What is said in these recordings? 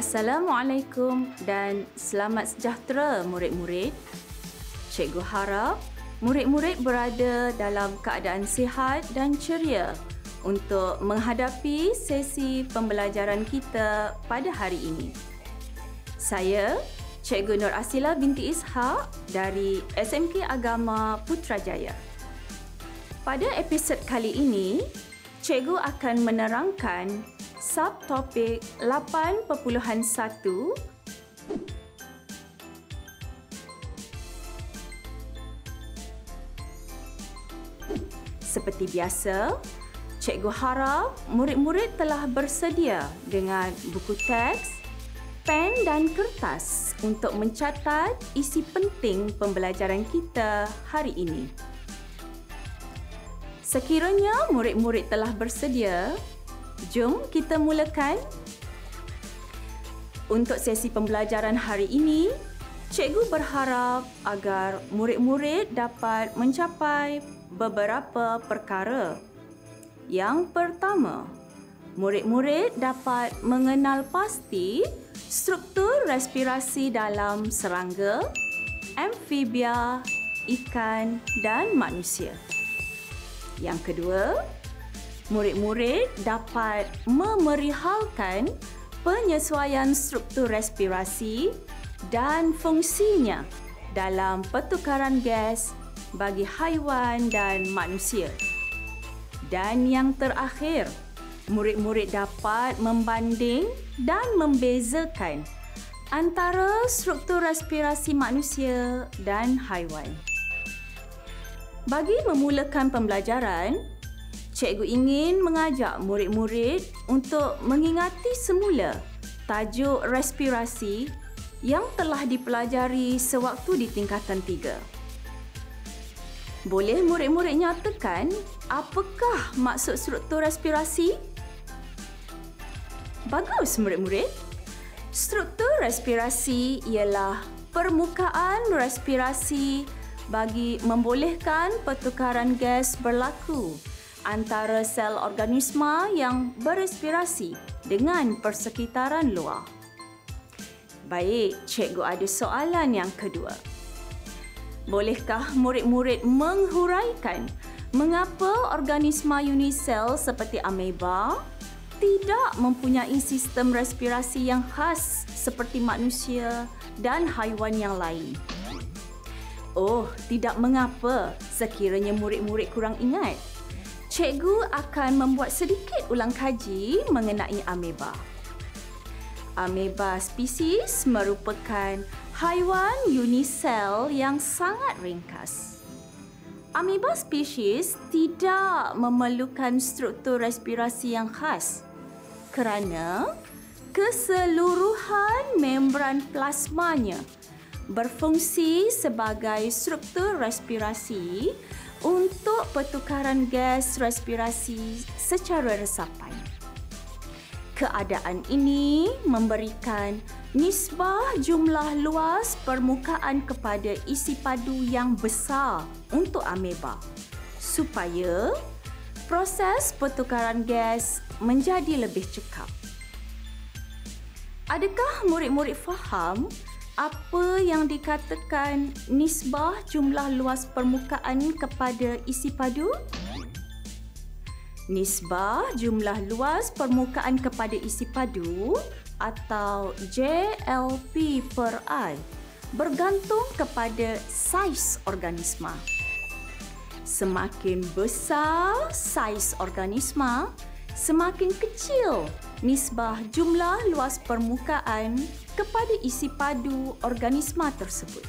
Assalamualaikum dan selamat sejahtera murid-murid. Cikgu harap murid-murid berada dalam keadaan sihat dan ceria untuk menghadapi sesi pembelajaran kita pada hari ini. Saya, Cikgu Nur Asila binti Ishak dari SMK Agama Putrajaya. Pada episod kali ini, Cikgu akan menerangkan subtopik 8.1 seperti biasa, Cikgu harap murid-murid telah bersedia dengan buku teks, pen dan kertas untuk mencatat isi penting pembelajaran kita hari ini. Sekiranya murid-murid telah bersedia, jom kita mulakan. Untuk sesi pembelajaran hari ini, cikgu berharap agar murid-murid dapat mencapai beberapa perkara. Yang pertama, murid-murid dapat mengenal pasti struktur respirasi dalam serangga, amfibia, ikan dan manusia. Yang kedua, murid-murid dapat memerihalkan penyesuaian struktur respirasi dan fungsinya dalam pertukaran gas bagi haiwan dan manusia. Dan yang terakhir, murid-murid dapat membanding dan membezakan antara struktur respirasi manusia dan haiwan. Bagi memulakan pembelajaran, cikgu ingin mengajak murid-murid untuk mengingati semula tajuk respirasi yang telah dipelajari sewaktu di tingkatan 3. Boleh murid-murid nyatakan apakah maksud struktur respirasi? Bagus murid-murid. Struktur respirasi ialah permukaan respirasi bagi membolehkan pertukaran gas berlaku antara sel organisma yang berespirasi dengan persekitaran luar. Baik, cikgu ada soalan yang kedua. Bolehkah murid-murid menghuraikan mengapa organisma unisel seperti ameba tidak mempunyai sistem respirasi yang khas seperti manusia dan haiwan yang lain? Oh, tidak mengapa sekiranya murid-murid kurang ingat. Cikgu akan membuat sedikit ulang kaji mengenai ameba. Ameba spesies merupakan haiwan unisel yang sangat ringkas. Ameba spesies tidak memerlukan struktur respirasi yang khas kerana keseluruhan membran plasmanya berfungsi sebagai struktur respirasi untuk pertukaran gas respirasi secara resapan. Keadaan ini memberikan nisbah jumlah luas permukaan kepada isi padu yang besar untuk ameba supaya proses pertukaran gas menjadi lebih cekap. Adakah murid-murid faham apa yang dikatakan nisbah jumlah luas permukaan kepada isi padu? Nisbah jumlah luas permukaan kepada isi padu atau JLP per I bergantung kepada saiz organisma. Semakin besar saiz organisma, semakin kecil nisbah jumlah luas permukaan kepada isi padu organisma tersebut.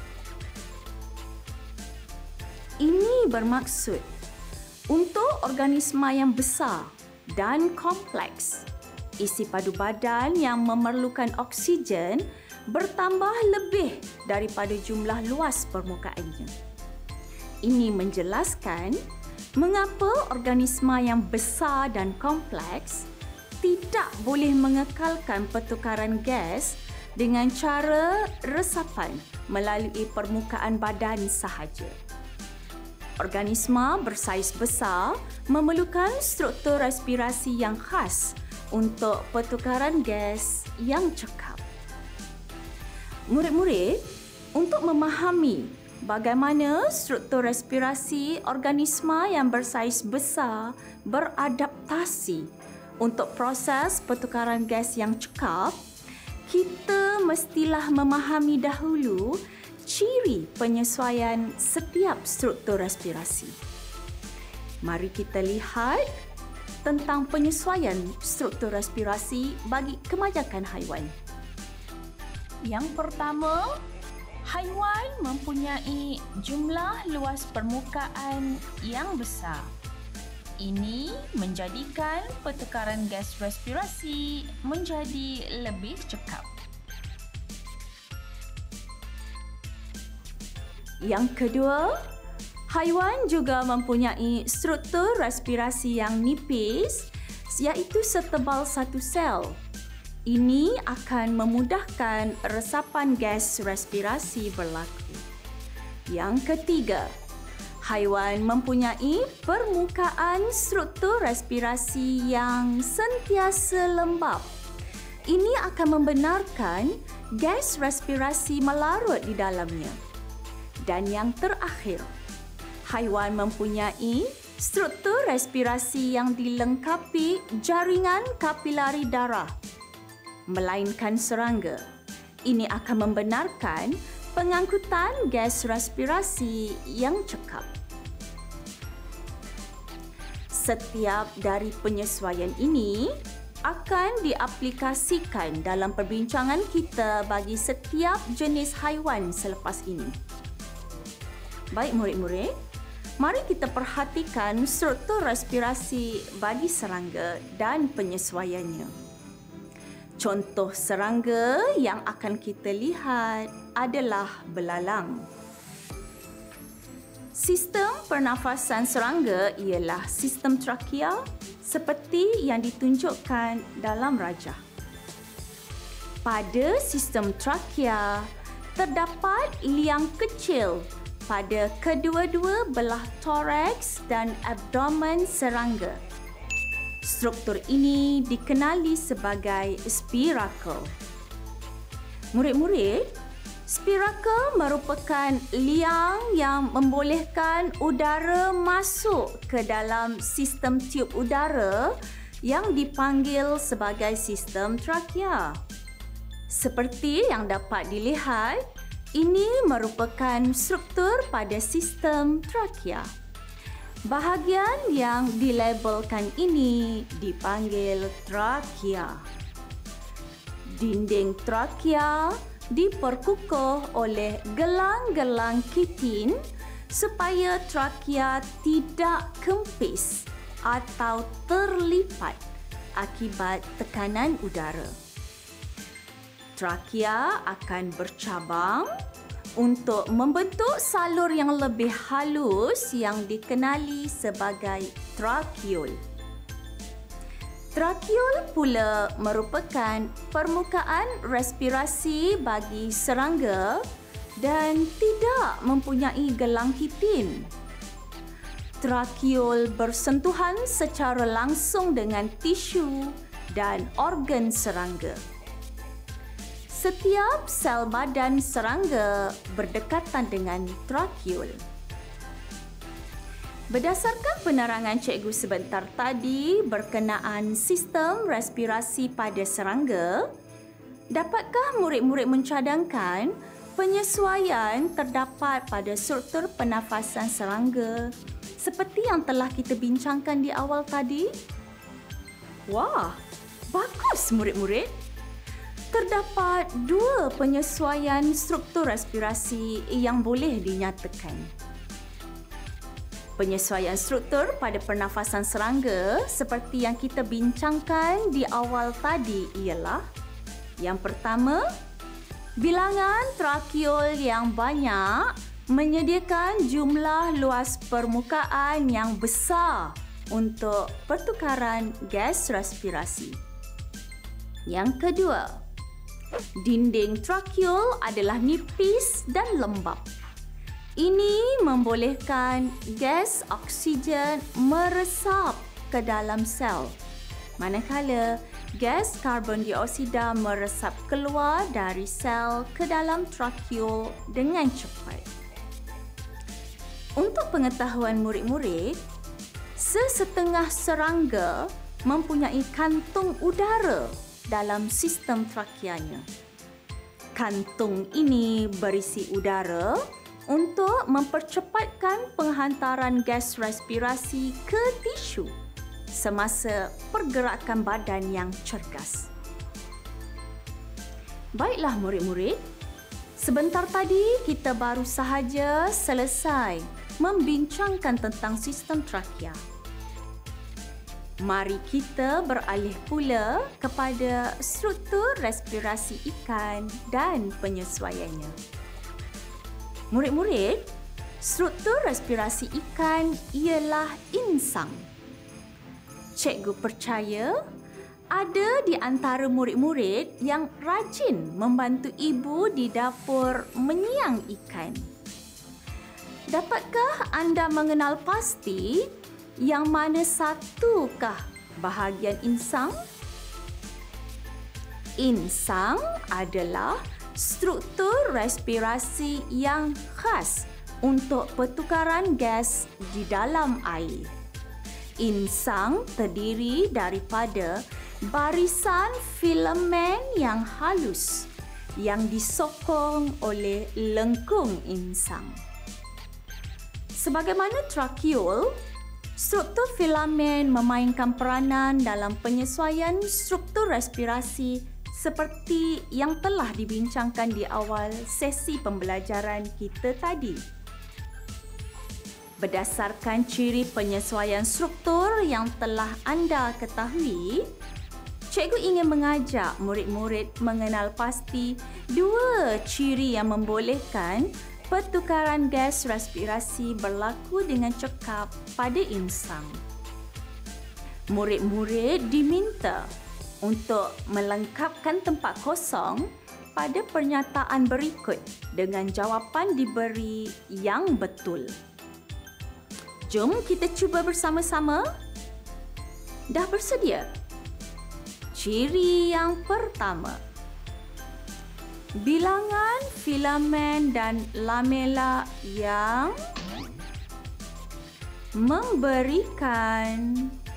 Ini bermaksud untuk organisma yang besar dan kompleks, isi padu badan yang memerlukan oksigen bertambah lebih daripada jumlah luas permukaannya. Ini menjelaskan mengapa organisma yang besar dan kompleks tidak boleh mengekalkan pertukaran gas dengan cara resapan melalui permukaan badan sahaja. Organisma bersaiz besar memerlukan struktur respirasi yang khas untuk pertukaran gas yang cekap. Murid-murid, untuk memahami bagaimana struktur respirasi organisma yang bersaiz besar beradaptasi untuk proses pertukaran gas yang cekap, kita mestilah memahami dahulu ciri penyesuaian setiap struktur respirasi. Mari kita lihat tentang penyesuaian struktur respirasi bagi kemajakan haiwan. Yang pertama, haiwan mempunyai jumlah luas permukaan yang besar. Ini menjadikan pertukaran gas respirasi menjadi lebih cekap. Yang kedua, haiwan juga mempunyai struktur respirasi yang nipis, iaitu setebal satu sel. Ini akan memudahkan resapan gas respirasi berlaku. Yang ketiga, haiwan mempunyai permukaan struktur respirasi yang sentiasa lembap. Ini akan membenarkan gas respirasi melarut di dalamnya. Dan yang terakhir, haiwan mempunyai struktur respirasi yang dilengkapi jaringan kapilari darah, melainkan serangga. Ini akan membenarkan pengangkutan gas respirasi yang cekap. Setiap dari penyesuaian ini akan diaplikasikan dalam perbincangan kita bagi setiap jenis haiwan selepas ini. Baik murid-murid, mari kita perhatikan struktur respirasi bagi serangga dan penyesuaiannya. Contoh serangga yang akan kita lihat adalah belalang. Sistem pernafasan serangga ialah sistem trakea seperti yang ditunjukkan dalam rajah. Pada sistem trakea, terdapat liang kecil pada kedua-dua belah toraks dan abdomen serangga. Struktur ini dikenali sebagai spiracle. Murid-murid, spiracle merupakan liang yang membolehkan udara masuk ke dalam sistem tiub udara yang dipanggil sebagai sistem trakea. Seperti yang dapat dilihat, ini merupakan struktur pada sistem trakea. Bahagian yang dilabelkan ini dipanggil trakea. Dinding trakea diperkukuh oleh gelang-gelang kitin supaya trakea tidak kempis atau terlipat akibat tekanan udara. Trakea akan bercabang untuk membentuk salur yang lebih halus yang dikenali sebagai trakeol. Trakeol pula merupakan permukaan respirasi bagi serangga dan tidak mempunyai gelang kitin. Trakeol bersentuhan secara langsung dengan tisu dan organ serangga. Setiap sel badan serangga berdekatan dengan trakeol. Berdasarkan penerangan cikgu sebentar tadi berkenaan sistem respirasi pada serangga, dapatkah murid-murid mencadangkan penyesuaian terdapat pada struktur pernafasan serangga seperti yang telah kita bincangkan di awal tadi? Wah, bagus murid-murid! Terdapat dua penyesuaian struktur respirasi yang boleh dinyatakan. Penyesuaian struktur pada pernafasan serangga seperti yang kita bincangkan di awal tadi ialah: yang pertama, bilangan trakeol yang banyak menyediakan jumlah luas permukaan yang besar untuk pertukaran gas respirasi. Yang kedua, dinding trakeol adalah nipis dan lembap. Ini membolehkan gas oksigen meresap ke dalam sel, manakala gas karbon dioksida meresap keluar dari sel ke dalam trakeol dengan cepat. Untuk pengetahuan murid-murid, sesetengah serangga mempunyai kantung udara dalam sistem trakeanya. Kantung ini berisi udara untuk mempercepatkan penghantaran gas respirasi ke tisu semasa pergerakan badan yang cergas. Baiklah murid-murid, sebentar tadi kita baru sahaja selesai membincangkan tentang sistem trakea. Mari kita beralih pula kepada struktur respirasi ikan dan penyesuaiannya. Murid-murid, struktur respirasi ikan ialah insang. Cikgu percaya ada di antara murid-murid yang rajin membantu ibu di dapur menyiang ikan. Dapatkah anda mengenal pasti yang mana satukah bahagian insang? Insang adalah struktur respirasi yang khas untuk pertukaran gas di dalam air. Insang terdiri daripada barisan filamen yang halus yang disokong oleh lengkung insang. Sebagaimana trakeol, struktur filamen memainkan peranan dalam penyesuaian struktur respirasi seperti yang telah dibincangkan di awal sesi pembelajaran kita tadi. Berdasarkan ciri penyesuaian struktur yang telah anda ketahui, cikgu ingin mengajak murid-murid mengenal pasti dua ciri yang membolehkan pertukaran gas respirasi berlaku dengan cekap pada insang. Murid-murid diminta untuk melengkapkan tempat kosong pada pernyataan berikut dengan jawapan diberi yang betul. Jom kita cuba bersama-sama. Dah bersedia? Ciri yang pertama. Bilangan filamen dan lamela yang memberikan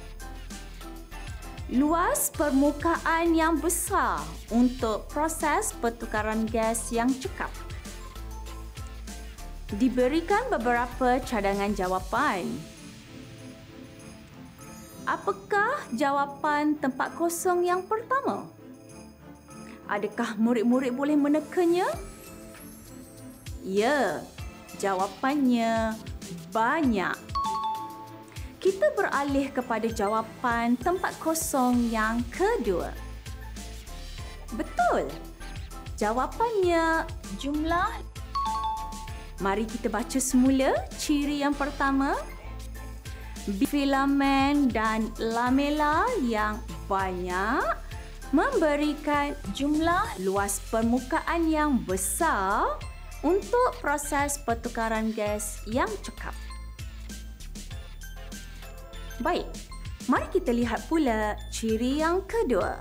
luas permukaan yang besar untuk proses pertukaran gas yang cekap. Diberikan beberapa cadangan jawapan. Apakah jawapan tempat kosong yang pertama? Adakah murid-murid boleh menekannya? Ya, jawapannya banyak. Kita beralih kepada jawapan tempat kosong yang kedua. Betul. Jawapannya jumlah. Mari kita baca semula ciri yang pertama. Filamen dan lamela yang banyak memberikan jumlah luas permukaan yang besar untuk proses pertukaran gas yang cekap. Baik, mari kita lihat pula ciri yang kedua.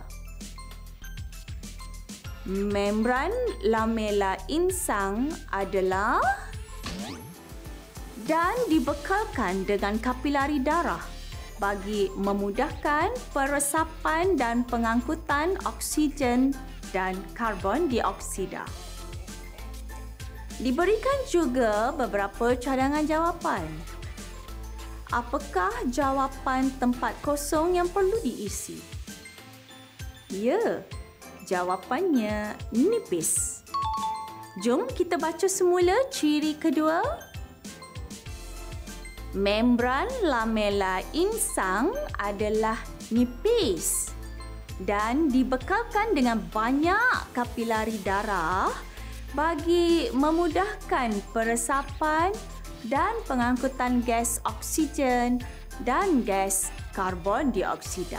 Membran lamela insang adalah dan dibekalkan dengan kapilari darah bagi memudahkan peresapan dan pengangkutan oksigen dan karbon dioksida. Diberikan juga beberapa cadangan jawapan. Apakah jawapan tempat kosong yang perlu diisi? Ya, jawapannya nipis. Jom kita baca semula ciri kedua. Membran lamela insang adalah nipis dan dibekalkan dengan banyak kapilari darah bagi memudahkan peresapan dan pengangkutan gas oksigen dan gas karbon dioksida.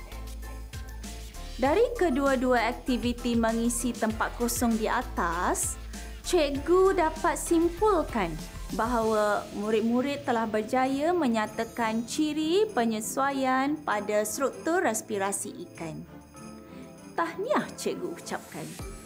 Dari kedua-dua aktiviti mengisi tempat kosong di atas, cikgu dapat simpulkan bahawa murid-murid telah berjaya menyatakan ciri penyesuaian pada struktur respirasi ikan. tahniah cikgu ucapkan.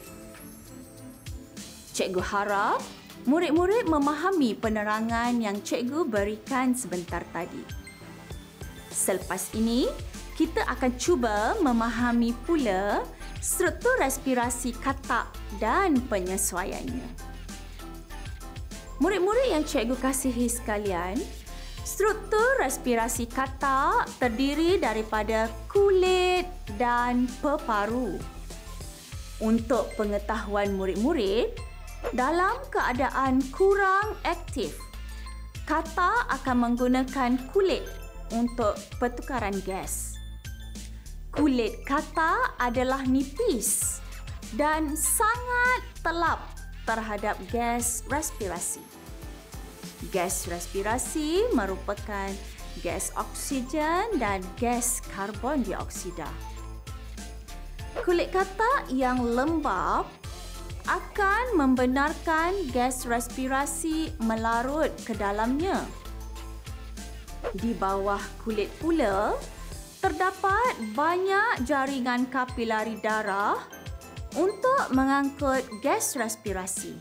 Cikgu harap murid-murid memahami penerangan yang cikgu berikan sebentar tadi. Selepas ini, kita akan cuba memahami pula struktur respirasi katak dan penyesuaiannya. Murid-murid yang cikgu kasihi sekalian, struktur respirasi katak terdiri daripada kulit dan peparu. Untuk pengetahuan murid-murid, dalam keadaan kurang aktif, katak akan menggunakan kulit untuk pertukaran gas. Kulit katak adalah nipis dan sangat telap terhadap gas respirasi. Gas respirasi merupakan gas oksigen dan gas karbon dioksida. Kulit katak yang lembap akan membenarkan gas respirasi melarut ke dalamnya. Di bawah kulit pula, terdapat banyak jaringan kapilari darah untuk mengangkut gas respirasi.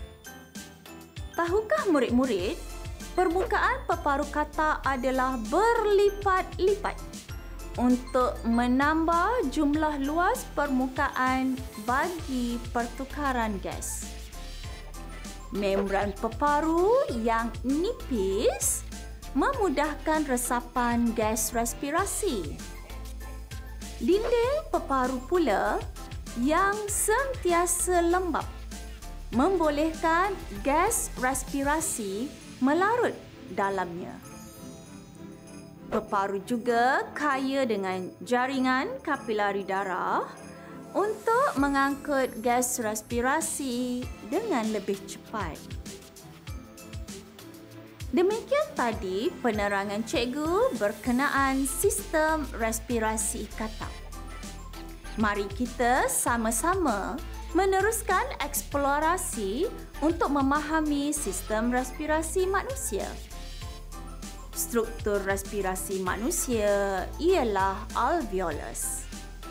Tahukah murid-murid, permukaan peparu katak adalah berlipat-lipat untuk menambah jumlah luas permukaan bagi pertukaran gas. Membran peparu yang nipis memudahkan resapan gas respirasi. Dinding peparu pula yang sentiasa lembap membolehkan gas respirasi melarut dalamnya. Peparu juga kaya dengan jaringan kapilari darah untuk mengangkut gas respirasi dengan lebih cepat. Demikian tadi penerangan cikgu berkenaan sistem respirasi katak. Mari kita sama-sama meneruskan eksplorasi untuk memahami sistem respirasi manusia. Struktur respirasi manusia ialah alveolus.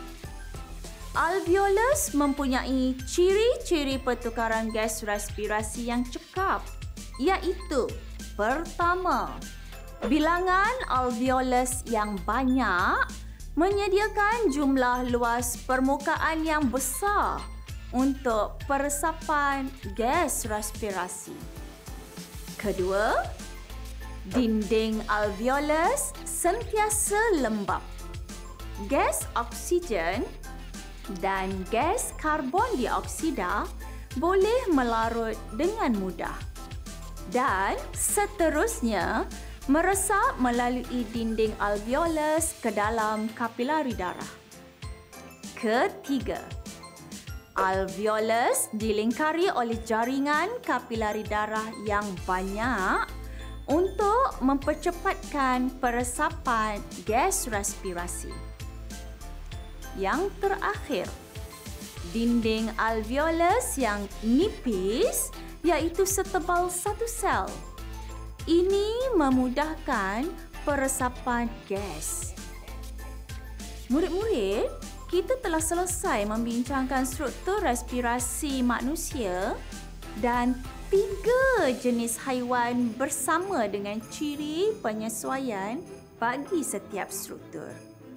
Alveolus mempunyai ciri-ciri pertukaran gas respirasi yang cekap, iaitu pertama, bilangan alveolus yang banyak menyediakan jumlah luas permukaan yang besar untuk peresapan gas respirasi. Kedua, dinding alveolus sentiasa lembap. Gas oksigen dan gas karbon dioksida boleh melarut dengan mudah dan seterusnya meresap melalui dinding alveolus ke dalam kapilari darah. Ketiga, alveolus dilingkari oleh jaringan kapilari darah yang banyak untuk mempercepatkan peresapan gas respirasi. Yang terakhir, dinding alveolus yang nipis iaitu setebal satu sel. Ini memudahkan peresapan gas. Murid-murid, kita telah selesai membincangkan struktur respirasi manusia dan 3 jenis haiwan bersama dengan ciri penyesuaian bagi setiap struktur.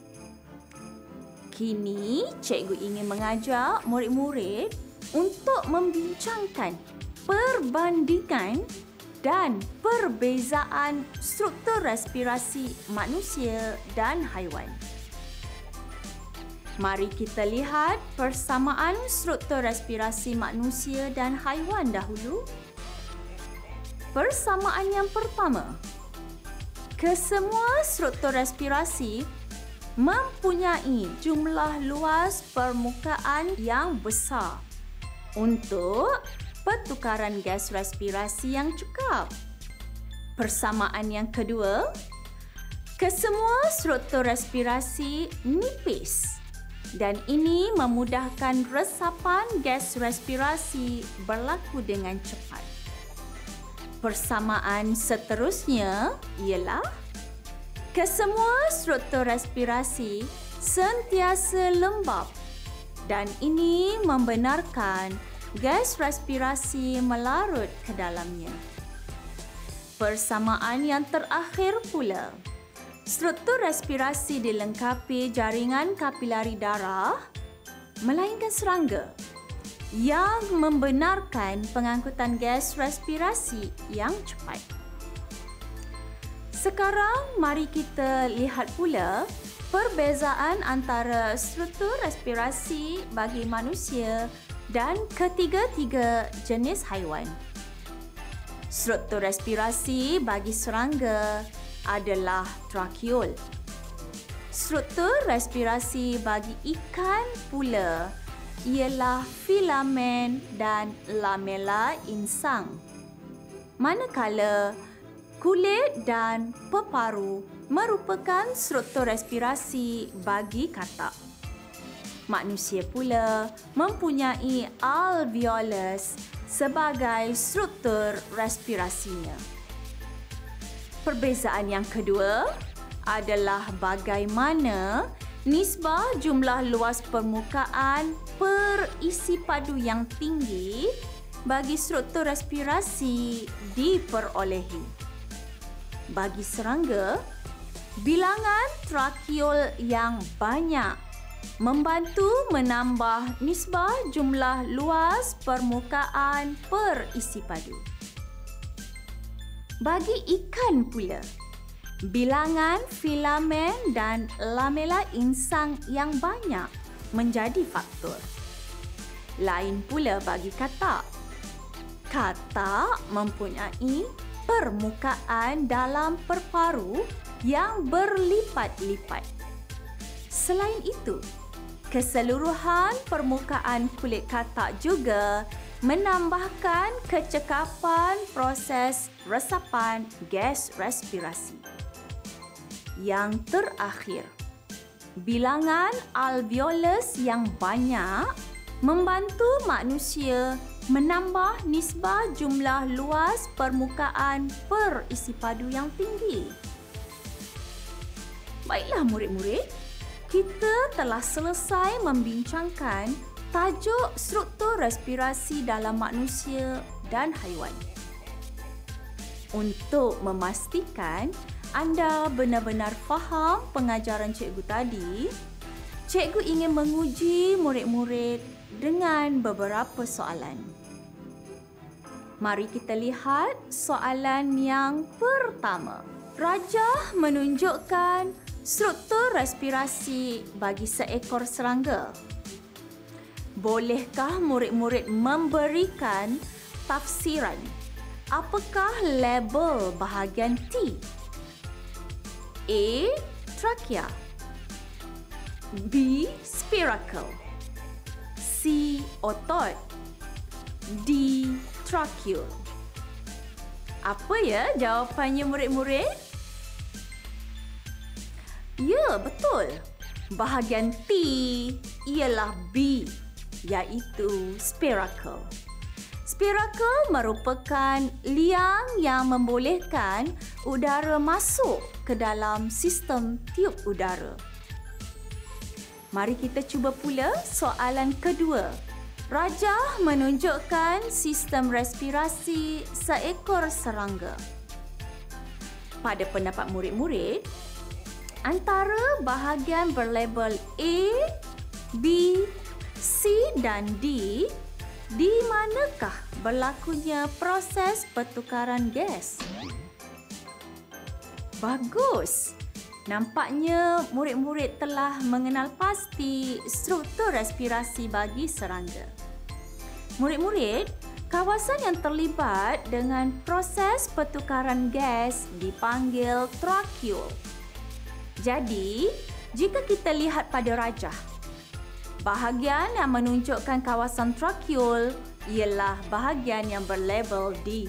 Kini, cikgu ingin mengajak murid-murid untuk membincangkan perbandingan dan perbezaan struktur respirasi manusia dan haiwan. Mari kita lihat persamaan struktur respirasi manusia dan haiwan dahulu. Persamaan yang pertama, kesemua struktur respirasi mempunyai jumlah luas permukaan yang besar untuk pertukaran gas respirasi yang cekap. Persamaan yang kedua, kesemua struktur respirasi nipis dan ini memudahkan resapan gas respirasi berlaku dengan cepat. Persamaan seterusnya ialah kesemua struktur respirasi sentiasa lembap Dan ini membenarkan gas respirasi melarut ke dalamnya. Persamaan yang terakhir pula, struktur respirasi dilengkapi jaringan kapilari darah melainkan serangga yang membenarkan pengangkutan gas respirasi yang cepat. Sekarang mari kita lihat pula perbezaan antara struktur respirasi bagi manusia dan ketiga-tiga jenis haiwan. Struktur respirasi bagi serangga adalah trakeol. Struktur respirasi bagi ikan pula ialah filamen dan lamela insang. Manakala kulit dan peparu merupakan struktur respirasi bagi katak. Manusia pula mempunyai alveolus sebagai struktur respirasinya. Perbezaan yang kedua adalah bagaimana nisbah jumlah luas permukaan per isi padu yang tinggi bagi struktur respirasi diperolehi. Bagi serangga, bilangan trakeol yang banyak membantu menambah nisbah jumlah luas permukaan per isi padu. Bagi ikan pula, bilangan filamen dan lamela insang yang banyak menjadi faktor. Lain pula bagi katak. Katak mempunyai permukaan dalam perparu yang berlipat-lipat. Selain itu, keseluruhan permukaan kulit katak juga menambahkan kecekapan proses resapan gas respirasi. Yang terakhir, bilangan alveolus yang banyak membantu manusia menambah nisbah jumlah luas permukaan per isi padu yang tinggi. Baiklah murid-murid, kita telah selesai membincangkan tajuk struktur respirasi dalam manusia dan haiwan. Untuk memastikan anda benar-benar faham pengajaran cikgu tadi, cikgu ingin menguji murid-murid dengan beberapa soalan. Mari kita lihat soalan yang pertama. Rajah menunjukkan struktur respirasi bagi seekor serangga. Bolehkah murid-murid memberikan tafsiran? Apakah label bahagian T? A. Trachea, B. Spiracle, C. Otot, D. Tracheal. Apa ya jawapannya murid-murid? Ya, betul. Bahagian T ialah B, iaitu spiracle. Spiracle merupakan liang yang membolehkan udara masuk ke dalam sistem tiup udara. Mari kita cuba pula soalan kedua. Rajah menunjukkan sistem respirasi seekor serangga. Pada pendapat murid-murid, antara bahagian berlabel A, B, C dan D, di manakah berlakunya proses pertukaran gas? Bagus! Nampaknya murid-murid telah mengenal pasti struktur respirasi bagi serangga. Murid-murid, kawasan yang terlibat dengan proses pertukaran gas dipanggil tracheol. Jadi, jika kita lihat pada rajah, bahagian yang menunjukkan kawasan tracheol ialah bahagian yang berlabel D.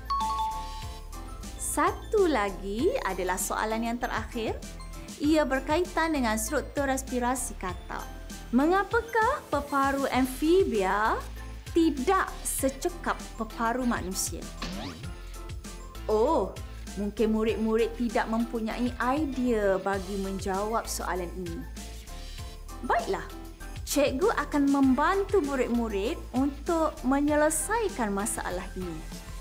Satu lagi adalah soalan yang terakhir. Ia berkaitan dengan struktur respirasi katak. Mengapakah peparu amfibia tidak secekap peparu manusia? Oh, mungkin murid-murid tidak mempunyai idea bagi menjawab soalan ini. Baiklah, Cikgu akan membantu murid-murid untuk menyelesaikan masalah ini.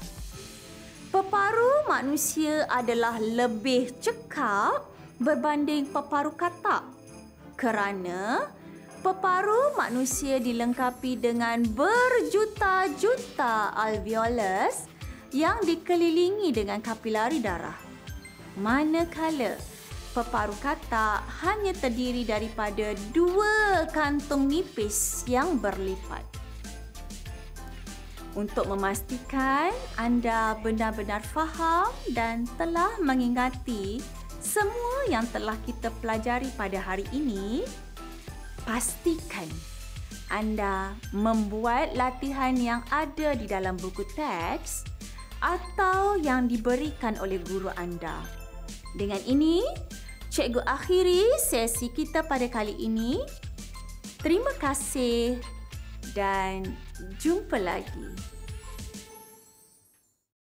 Peparu manusia adalah lebih cekap berbanding peparu katak kerana peparu manusia dilengkapi dengan berjuta-juta alveolus yang dikelilingi dengan kapilari darah. Manakala peparu katak hanya terdiri daripada 2 kantung nipis yang berlipat. Untuk memastikan anda benar-benar faham dan telah mengingati semua yang telah kita pelajari pada hari ini, pastikan anda membuat latihan yang ada di dalam buku teks atau yang diberikan oleh guru anda. Dengan ini, cikgu akhiri sesi kita pada kali ini. Terima kasih dan jumpa lagi.